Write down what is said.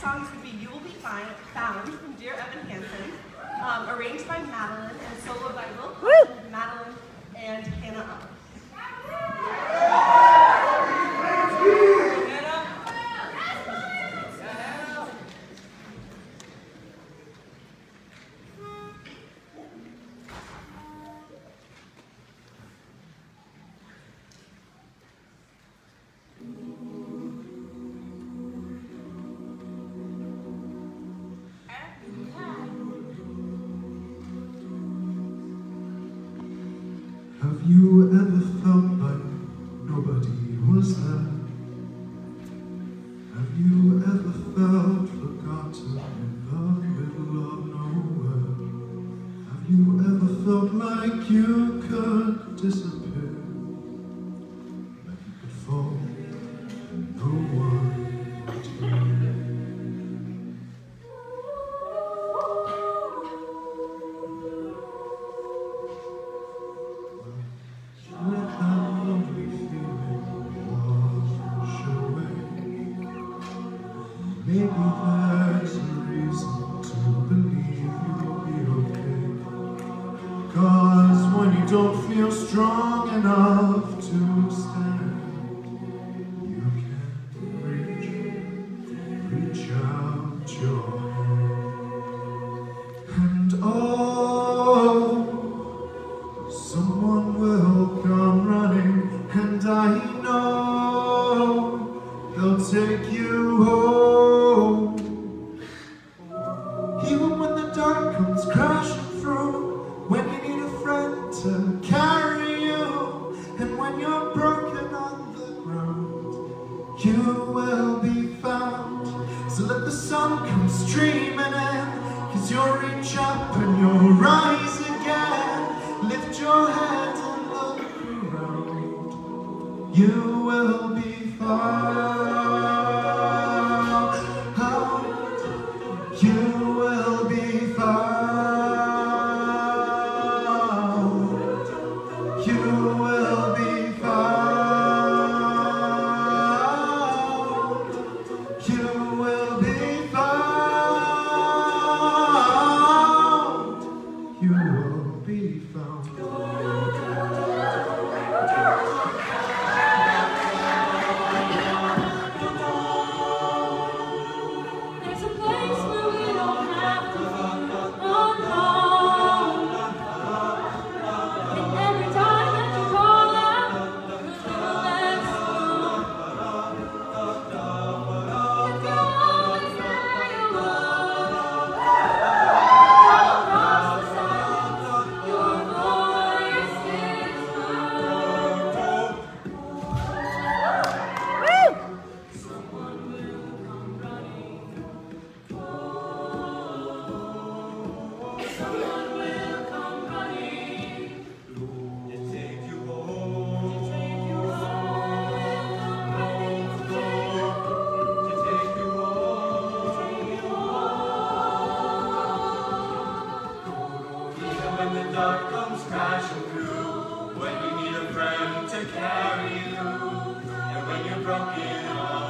songs would be You Will Be Found from Dear Evan Hansen, arranged by Madeline, and solo by Madeline and Hannah. Have you ever felt like nobody was there? Have you ever felt forgotten in the middle of nowhere? Have you ever felt like you could disappear? Like you could fall and no one would hear? Maybe there's a reason to believe you'll be okay. 'Cause when you don't feel strong enough to stand, you can reach out your hand. And oh, someone will come running, and I know they'll take you home. Even when the dark comes crashing through, when you need a friend to carry you, and when you're broken on the ground, you will be found. So let the sun come streaming in, 'cause you'll reach up and you'll rise again. Lift your head and look around, you will be found. You will be found. You will be found. You will be found. You will be found. When the dark comes crashing through, when you need a friend to carry you, and when you're broken